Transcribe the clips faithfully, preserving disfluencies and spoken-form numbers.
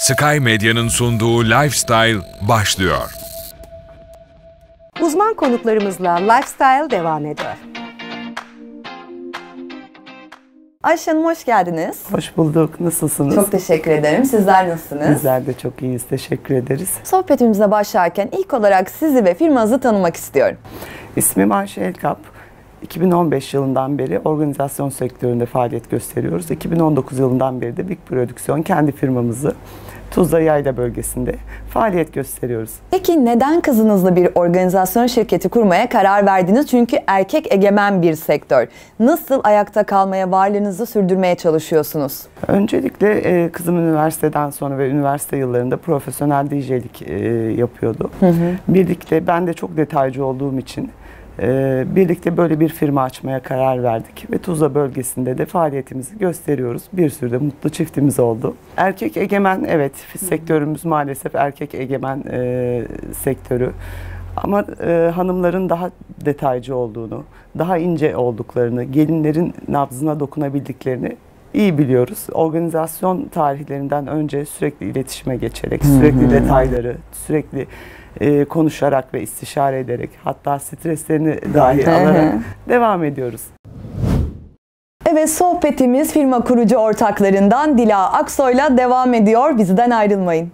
Sky Medya'nın sunduğu Lifestyle başlıyor. Uzman konuklarımızla Lifestyle devam ediyor. Ayşe Hanım hoş geldiniz. Hoş bulduk. Nasılsınız? Çok teşekkür ederim. Sizler nasılsınız? Bizler de çok iyiyiz. Teşekkür ederiz. Sohbetimize başlarken ilk olarak sizi ve firmanızı tanımak istiyorum. İsmim Ayşe Elkap. iki bin on beş yılından beri organizasyon sektöründe faaliyet gösteriyoruz. iki bin on dokuz yılından beri de Big Prodüksiyon kendi firmamızı Tuzla Yayla bölgesinde faaliyet gösteriyoruz. Peki neden kızınızla bir organizasyon şirketi kurmaya karar verdiniz? Çünkü erkek egemen bir sektör. Nasıl ayakta kalmaya, varlığınızı sürdürmeye çalışıyorsunuz? Öncelikle e, kızım üniversiteden sonra ve üniversite yıllarında profesyonel D J'lik e, yapıyordu. Hı hı. Birlikte ben de çok detaycı olduğum için Ee, birlikte böyle bir firma açmaya karar verdik ve Tuzla bölgesinde de faaliyetimizi gösteriyoruz. Bir sürü de mutlu çiftimiz oldu. Erkek egemen, evet, sektörümüz maalesef erkek egemen e, sektörü. Ama e, hanımların daha detaycı olduğunu, daha ince olduklarını, gelinlerin nabzına dokunabildiklerini iyi biliyoruz. Organizasyon tarihlerinden önce sürekli iletişime geçerek, sürekli detayları, sürekli e, konuşarak ve istişare ederek, hatta streslerini dahi alarak devam ediyoruz. Evet, sohbetimiz firma kurucu ortaklarından Dila Aksoy'la devam ediyor. Bizden ayrılmayın.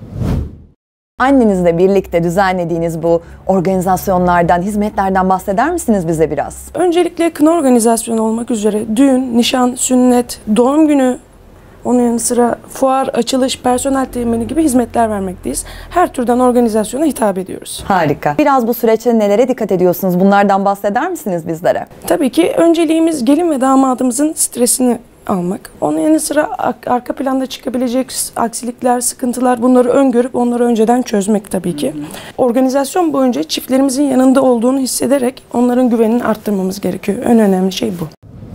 Annenizle birlikte düzenlediğiniz bu organizasyonlardan, hizmetlerden bahseder misiniz bize biraz? Öncelikle kına organizasyonu olmak üzere düğün, nişan, sünnet, doğum günü, onun yanı sıra fuar, açılış, personel temini gibi hizmetler vermekteyiz. Her türden organizasyona hitap ediyoruz. Harika. Biraz bu süreçte nelere dikkat ediyorsunuz? Bunlardan bahseder misiniz bizlere? Tabii ki önceliğimiz gelin ve damadımızın stresini almak. Onun yanı sıra arka planda çıkabilecek aksilikler, sıkıntılar, bunları öngörüp onları önceden çözmek tabii ki. Hı hı. Organizasyon boyunca çiftlerimizin yanında olduğunu hissederek onların güvenini arttırmamız gerekiyor. En önemli şey bu.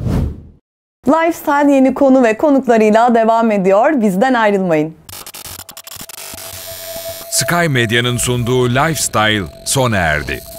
Lifestyle yeni konu ve konuklarıyla devam ediyor. Bizden ayrılmayın. Sky Medya'nın sunduğu Lifestyle sona erdi.